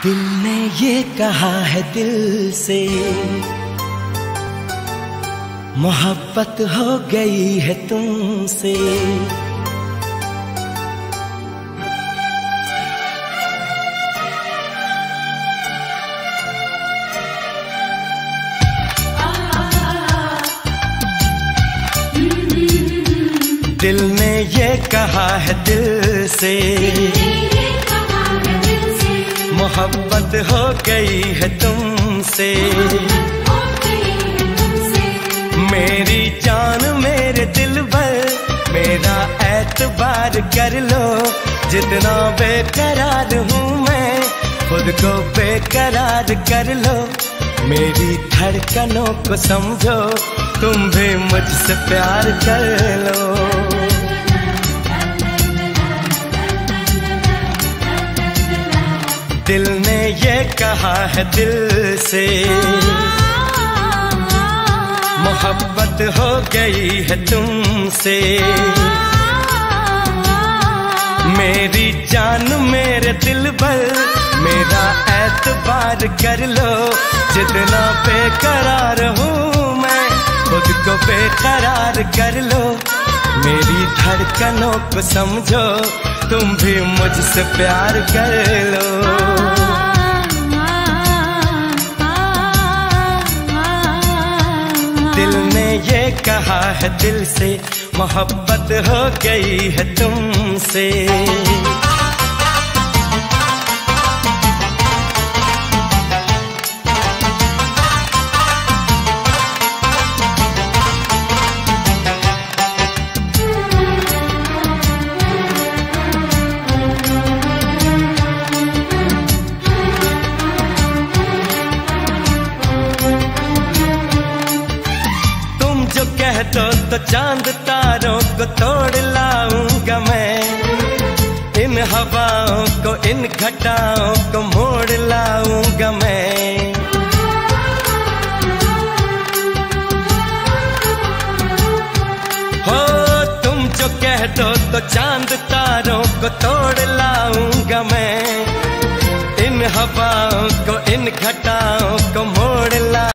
दिल ने ये कहा है दिल से, मोहब्बत हो गई है तुमसे। दिल ने ये कहा है दिल से, मोहब्बत हो गई है तुमसे। मेरी जान मेरे दिल भर, मेरा एतबार कर लो। जितना बेकरार हूँ मैं, खुद को बेकरार कर लो। मेरी धड़कनों को समझो, तुम भी मुझसे प्यार कर लो। दिल ने ये कहा है दिल से, मोहब्बत हो गई है तुमसे। मेरी जान मेरे दिल भर, मेरा एतबार कर लो। जितना बेकरार हूँ मैं, खुद को बेकरार कर लो। मेरी धड़कनों को समझो, तुम भी मुझसे प्यार कर लो। दिल ने ये कहा है दिल से, मोहब्बत हो गई है तुमसे। कह दो तो चांद तारों को तोड़ लाऊंगा मैं। इन हवाओं को, इन घटाओं को मोड़ लाऊंगा मैं। हो तुम जो कह दो तो चांद तारों को तोड़ लाऊंगा मैं। इन हवाओं को, इन घटाओं को मोड़ ला